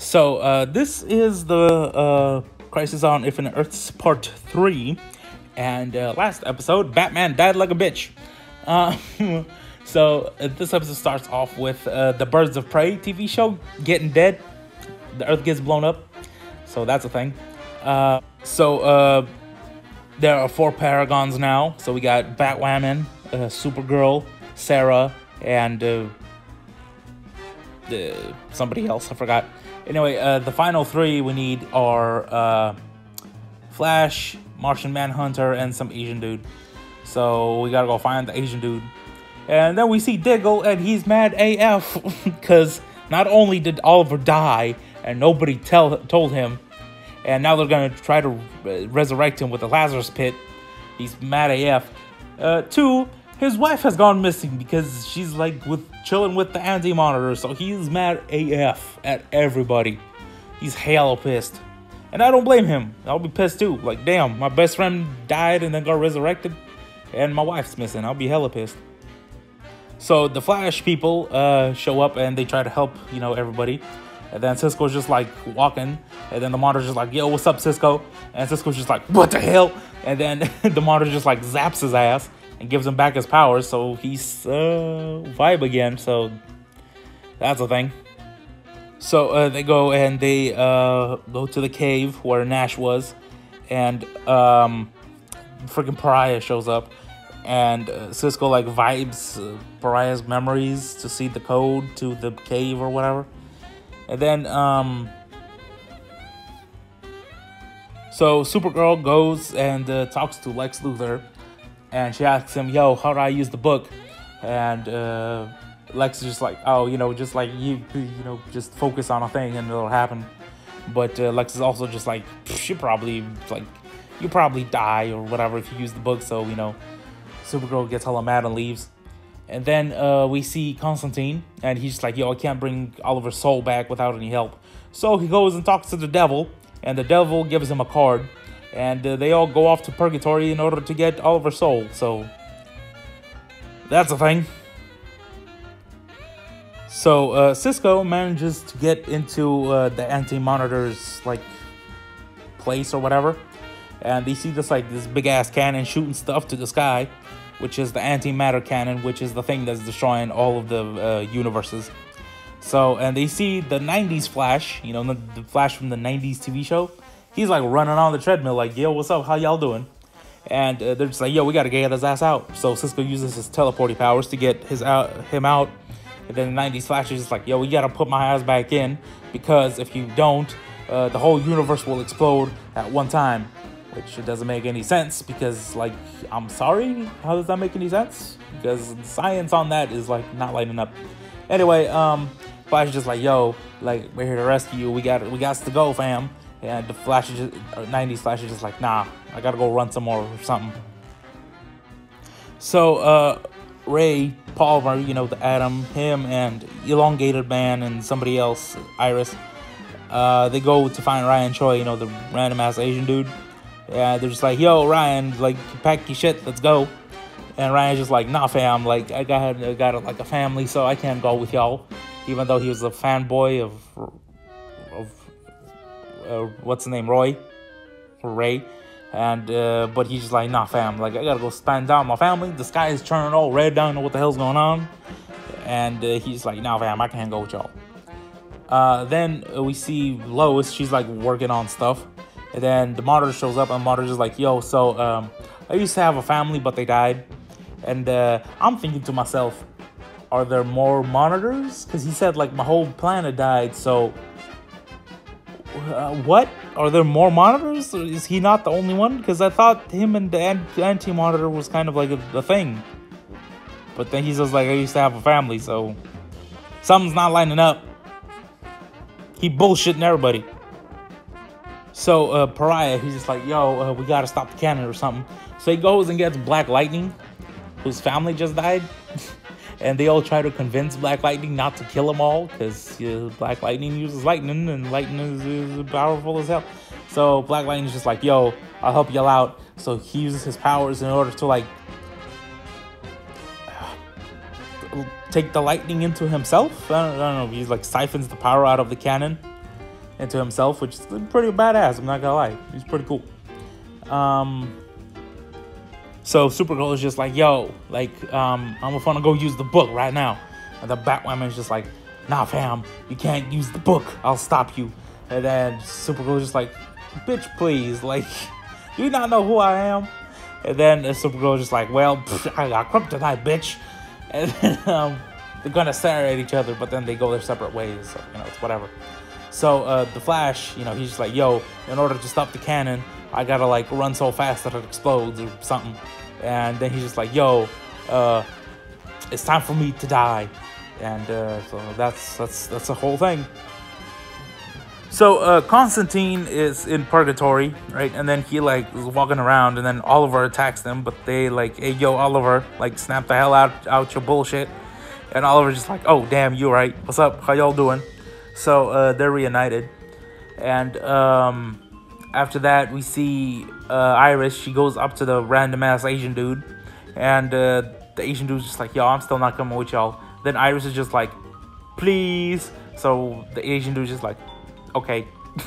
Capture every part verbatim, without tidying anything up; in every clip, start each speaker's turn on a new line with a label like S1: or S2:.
S1: So uh, this is the uh, Crisis on Infinite Earths Part three. And uh, last episode, Batman died like a bitch. Uh, so uh, this episode starts off with uh, the Birds of Prey T V show getting dead. The Earth gets blown up. So that's a thing. Uh, so uh, there are four Paragons now. So we got Batwoman, uh, Supergirl, Sarah, and uh, uh, somebody else. I forgot. Anyway, uh, the final three we need are uh, Flash, Martian Manhunter, and some Asian dude. So we gotta go find the Asian dude. And then we see Diggle, and he's mad A F because not only did Oliver die and nobody tell told him, and now they're gonna try to resurrect him with the Lazarus Pit. He's mad A F. Uh, two, his wife has gone missing because she's like with chilling with the Anti-Monitor, so he's mad A F at everybody. He's hella pissed. And I don't blame him. I'll be pissed too. Like, damn, my best friend died and then got resurrected, and my wife's missing. I'll be hella pissed. So the Flash people uh, show up and they try to help, you know, everybody. And then Cisco's just like walking, and then the Monitor's just like, yo, what's up, Cisco? And Cisco's just like, what the hell? And then the Monitor just like zaps his ass and gives him back his powers, so he's uh, vibe again. So that's a thing. So uh, they go and they uh, go to the cave where Nash was, and um, freaking Pariah shows up, and uh, Cisco like vibes uh, Pariah's memories to see the code to the cave or whatever. And then um, so Supergirl goes and uh, talks to Lex Luthor. And she asks him, yo, how do I use the book? And uh, Lex is just like, oh, you know, just like you, you know, just focus on a thing and it'll happen. But uh, Lex is also just like, you probably, like, you probably die or whatever if you use the book. So, you know, Supergirl gets hella mad and leaves. And then uh, we see Constantine, and he's just like, yo, I can't bring Oliver's soul back without any help. So he goes and talks to the devil, and the devil gives him a card. And uh, they all go off to Purgatory in order to get Oliver's soul. So that's a thing. So uh, Cisco manages to get into uh, the Anti-Monitor's like place or whatever. And they see this like this big ass cannon shooting stuff to the sky, which is the antimatter cannon, which is the thing that's destroying all of the uh, universes. So, and they see the nineties Flash, you know, the, the Flash from the nineties T V show. He's like running on the treadmill like, yo, what's up? How y'all doing? And uh, they're just like, yo, we got to get his ass out. So Cisco uses his teleporting powers to get his out, him out. And then the nineties Flash is just like, yo, we got to put my ass back in, because if you don't, uh, the whole universe will explode at one time. Which it doesn't make any sense because, like, I'm sorry, how does that make any sense? Because the science on that is, like, not lighting up. Anyway, um, Flash is just like, yo, like, we're here to rescue you. We got we got to go, fam. And the Flash is just, or nineties Flash is just like, nah, I gotta go run some more or something. So, uh, Ray Palmer, you know, the Atom, him and Elongated Man and somebody else, Iris, uh, they go to find Ryan Choi, you know, the random ass Asian dude. Yeah, they're just like, yo, Ryan, like, pack your shit, let's go. And Ryan's just like, nah, fam, like, I got, I got like a family, so I can't go with y'all. Even though he was a fanboy of, of, uh, what's his name, Roy, or Ray. And, uh, but he's just like, nah, fam, like, I gotta go spend down my family. The sky is turning all red, I don't know what the hell's going on. And uh, he's like, nah, fam, I can't go with y'all. Uh, then uh, we see Lois, she's like working on stuff. And then the Monitor shows up, and the Monitor's just like, yo, so um, I used to have a family, but they died. And uh, I'm thinking to myself, are there more Monitors? Because he said, like, my whole planet died, so uh, what? Are there more Monitors? Or is he not the only one? Because I thought him and the Anti-Monitor was kind of like a, a thing. But then he's just like, I used to have a family, so something's not lining up. He bullshitting everybody. So, uh, Pariah, he's just like, yo, uh, we gotta stop the cannon or something. So he goes and gets Black Lightning, whose family just died. And they all try to convince Black Lightning not to kill them all, because uh, Black Lightning uses lightning, and lightning is, is powerful as hell. So Black Lightning's just like, yo, I'll help y'all out. So he uses his powers in order to, like, take the lightning into himself. I don't, I don't know, he, like, siphons the power out of the cannon. into himself, which is pretty badass. I'm not gonna lie, he's pretty cool. Um, so Supergirl is just like, yo, like, um, I'm gonna go use the book right now. And the Batwoman is just like, nah, fam, you can't use the book. I'll stop you. And then Supergirl is just like, bitch, please, like, do you not know who I am? And then uh, Supergirl is just like, well, pff, I got kryptonite, bitch. And then um, they're gonna stare at each other, but then they go their separate ways. So, you know, it's whatever. So uh, the Flash, you know, he's just like, yo, in order to stop the cannon, I gotta like run so fast that it explodes or something. And then he's just like, yo, uh, it's time for me to die. And uh, so that's that's that's the whole thing. So uh, Constantine is in purgatory, right? And then he like is walking around, and then Oliver attacks them. But they like, hey, yo, Oliver, like snap the hell out out your bullshit. And Oliver's just like, oh, damn, you right? What's up? How y'all doing? So uh, they're reunited, and um, after that we see uh, Iris. She goes up to the random ass Asian dude, and uh, the Asian dude's just like, yo, I'm still not coming with y'all. Then Iris is just like, please. So the Asian dude's just like, okay.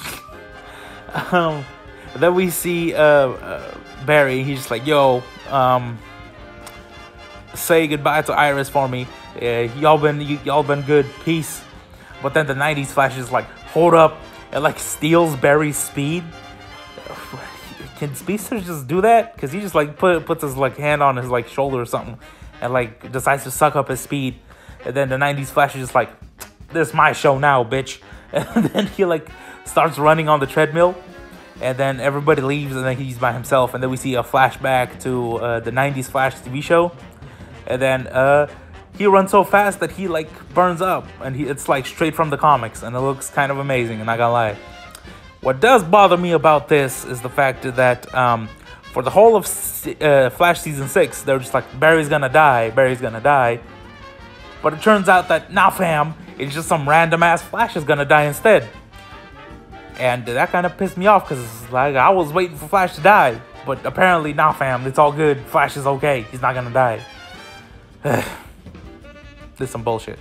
S1: um, then we see uh, uh, Barry. He's just like, yo, um, say goodbye to Iris for me. Uh, y'all been y'all been good. Peace. But then the nineties Flash is like, hold up, and like steals Barry's speed. Can Speedster just do that? Because he just like put puts his like hand on his like shoulder or something, and like decides to suck up his speed. And then the nineties Flash is just like, this is my show now, bitch. And then he like starts running on the treadmill, and then everybody leaves, and then he's by himself. And then we see a flashback to uh, the nineties Flash T V show, and then uh. he runs so fast that he like burns up, and he, it's like straight from the comics, and it looks kind of amazing, I'm not gonna lie. What does bother me about this is the fact that um, for the whole of uh, Flash season six, they're just like, Barry's gonna die, Barry's gonna die. But it turns out that, nah fam, it's just some random ass Flash is gonna die instead. And that kind of pissed me off, because like I was waiting for Flash to die. But apparently, nah fam, it's all good, Flash is okay, he's not gonna die. This is some bullshit.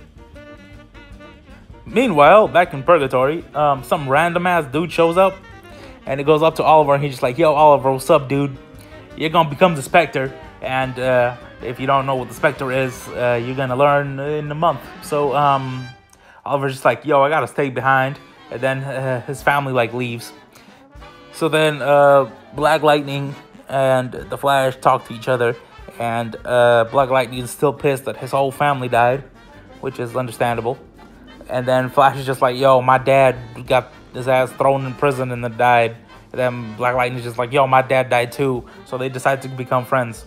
S1: Meanwhile, back in purgatory, um, some random ass dude shows up, and it goes up to Oliver, and he's just like, yo, Oliver, what's up, dude? You're gonna become the Spectre, and uh, if you don't know what the Spectre is, uh, you're gonna learn in a month. So um, Oliver's just like, yo, I gotta stay behind, and then uh, his family like leaves. So then uh, Black Lightning and the Flash talk to each other. And uh, Black Lightning is still pissed that his whole family died, which is understandable. And then Flash is just like, yo, my dad got his ass thrown in prison and then died. And then Black Lightning is just like, yo, my dad died too. So they decide to become friends.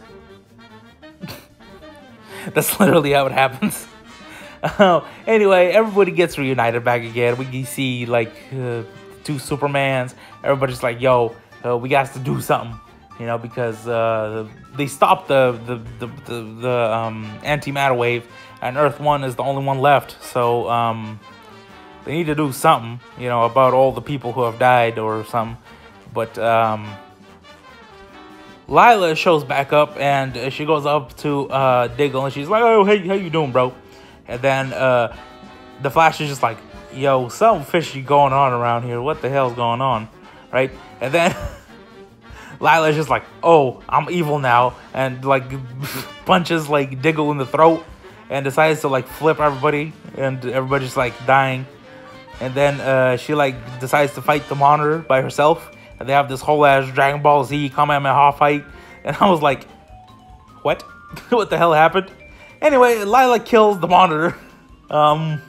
S1: That's literally how it happens. uh, anyway, everybody gets reunited back again. We see like uh, two Supermans. Everybody's like, yo, uh, we got to do something. You know, because uh, they stopped the the the the, the um, antimatter wave, and Earth One is the only one left. So um, they need to do something, you know, about all the people who have died or something. But um, Lila shows back up, and she goes up to uh, Diggle, and she's like, "Oh, hey, how you doing, bro?" And then uh, the Flash is just like, "Yo, something fishy going on around here. What the hell's going on?" Right? And then Lila's just like, oh, I'm evil now, and like punches like Diggle in the throat and decides to like flip everybody, and everybody's like dying. And then uh, she like decides to fight the Monitor by herself, and they have this whole ass Dragon Ball Z Kamehameha fight. And I was like, what? What the hell happened? Anyway, Lila kills the Monitor. Um,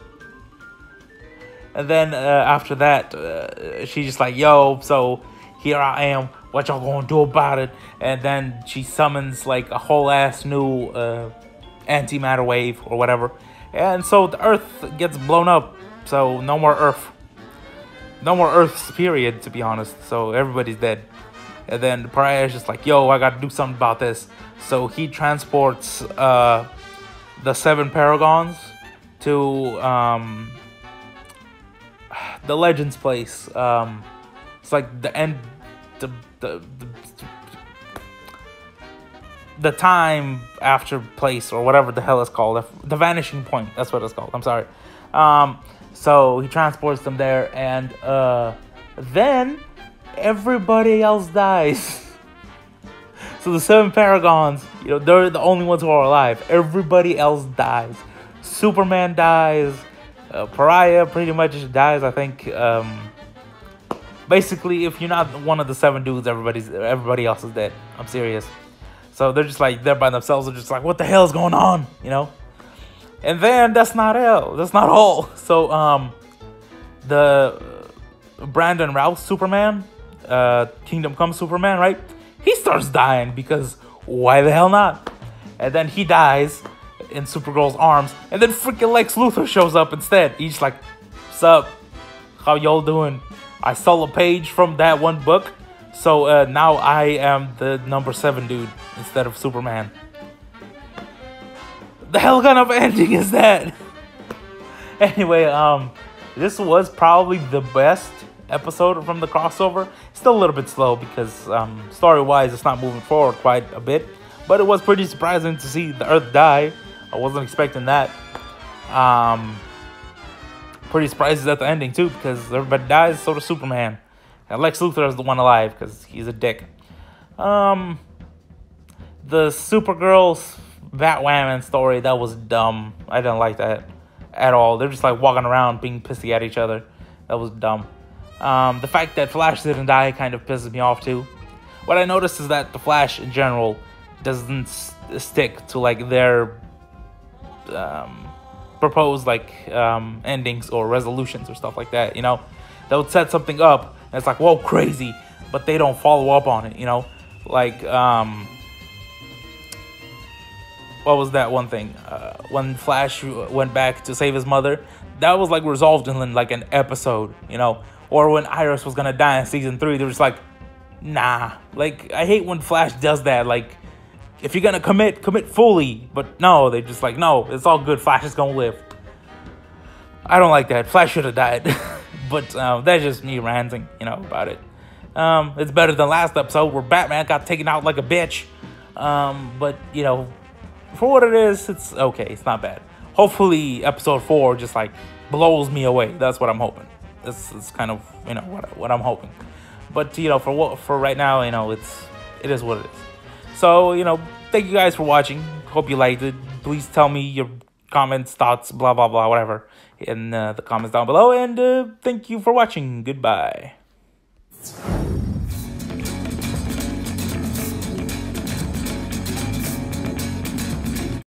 S1: and then uh, after that, uh, she's just like, yo, so here I am. What y'all gonna do about it? And then she summons like a whole ass new uh, antimatter wave or whatever. And so the Earth gets blown up. So no more Earth. No more Earths, period, to be honest. So everybody's dead. And then Pariah is just like, yo, I gotta do something about this. So he transports uh, the seven Paragons to um, the Legends place. Um, it's like the end... The, the, the, the time after place or whatever the hell it's called. The vanishing point. That's what it's called. I'm sorry. Um, So he transports them there, and uh, then everybody else dies. So the seven Paragons, you know, they're the only ones who are alive. Everybody else dies. Superman dies. Uh, Pariah pretty much dies, I think. Um, basically, if you're not one of the seven dudes, everybody's everybody else is dead. I'm serious. So they're just like, they're by themselves. They're just like, what the hell is going on? You know? And then that's not all. That's not all. So um, the Brandon Routh Superman, uh, Kingdom Come Superman, right? He starts dying because why the hell not? And then he dies in Supergirl's arms. And then freaking Lex Luthor shows up instead. He's like, what's up? How y'all doing? I stole a page from that one book. So uh, now I am the number seven dude instead of Superman. The hell kind of ending is that? Anyway, um, this was probably the best episode from the crossover. Still a little bit slow because um, story-wise, it's not moving forward quite a bit. But it was pretty surprising to see the Earth die. I wasn't expecting that. Um, pretty surprised at the ending too because everybody dies, so does Superman. And Lex Luthor is the one alive because he's a dick. Um, the Supergirl's Batwoman story, that was dumb. I didn't like that at all. They're just like walking around being pissy at each other. That was dumb. Um, the fact that Flash didn't die kind of pisses me off too. What I noticed is that the Flash in general doesn't s stick to like their um, proposed like um, endings or resolutions or stuff like that. You know, they'll set something up and it's like, whoa, crazy, but they don't follow up on it. You know, like um, what was that one thing? Uh, when Flash went back to save his mother, that was like resolved in like an episode. You know. Or when Iris was gonna die in season three, they were just like, nah. Like, I hate when Flash does that. Like, if you're gonna commit, commit fully. But no, they just like, no, it's all good. Flash is gonna live. I don't like that. Flash should have died. But um, that's just me ranting, you know, about it. Um, it's better than last episode where Batman got taken out like a bitch. Um, but, you know, for what it is, it's okay. It's not bad. Hopefully, episode four just like blows me away. That's what I'm hoping. This is kind of, you know, what, what I'm hoping. But, you know, for what for right now, you know, it's it is what it is. So, you know, thank you guys for watching. Hope you liked it. Please tell me your comments, thoughts, blah, blah, blah, whatever, in uh, the comments down below. And uh, thank you for watching. Goodbye.